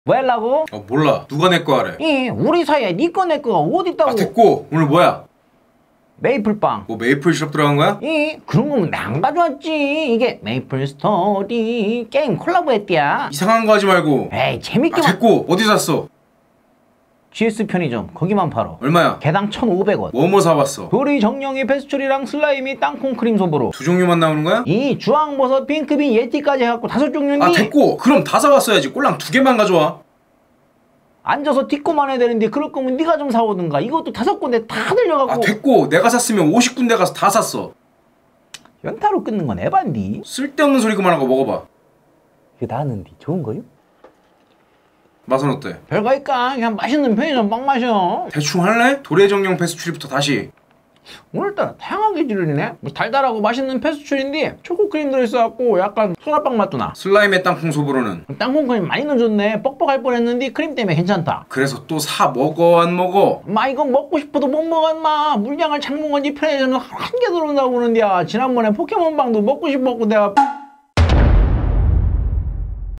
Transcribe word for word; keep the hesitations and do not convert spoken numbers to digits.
뭐 하려고? 어 몰라. 누가 내 거 하래? 이 우리 사이에 니 거 내 거가 어디 있다고. 아 됐고 오늘 뭐야? 메이플빵. 뭐 메이플 시럽 들어간 거야? 이 그런 거면 나 안 가져왔지. 이게 메이플 스토리 게임 콜라보 했디야. 이상한 거 하지 말고. 에이 재밌게. 아 됐고 어디 샀어? 지에스 편의점 거기만 팔어. 얼마야? 개당 천오백 원. 뭐뭐 사봤어? 도리 정령이 페스츄리랑 슬라임이 땅콩 크림 소보로. 두 종류만 나오는 거야? 이 주황버섯 핑크빈 예티까지 해갖고 다섯 종류인데. 아 됐고 그럼 다 사봤어야지. 꼴랑 두 개만 가져와. 앉아서 딛고만 해야 되는데 그럴 거면 네가 좀 사오든가. 이것도 다섯 군데 다 들려갖고. 아 됐고 내가 샀으면 오십 군데 가서 다 샀어. 연타로 끊는 건 에반디. 쓸데없는 소리 그만하고 먹어봐. 이게 나는디 좋은 거요? 맛은 어때? 별거니까 그냥 맛있는 편의점 빵 마셔. 대충 할래? 도래정령 페스츄리부터 다시. 오늘따라 다양하게 지르네. 뭐 달달하고 맛있는 페스츄리인데 초코크림 들어있어갖고 약간 소라빵 맛도 나. 슬라임의 땅콩 소보로는? 땅콩 크림 많이 넣어줬네. 뻑뻑할 뻔했는데 크림 때문에 괜찮다. 그래서 또 사 먹어 안 먹어? 마 이거 먹고 싶어도 못 먹었마. 물량을 장모건지 편의점에 한 개 들어온다고 그러는데야. 지난번에 포켓몬빵도 먹고 싶었고 내가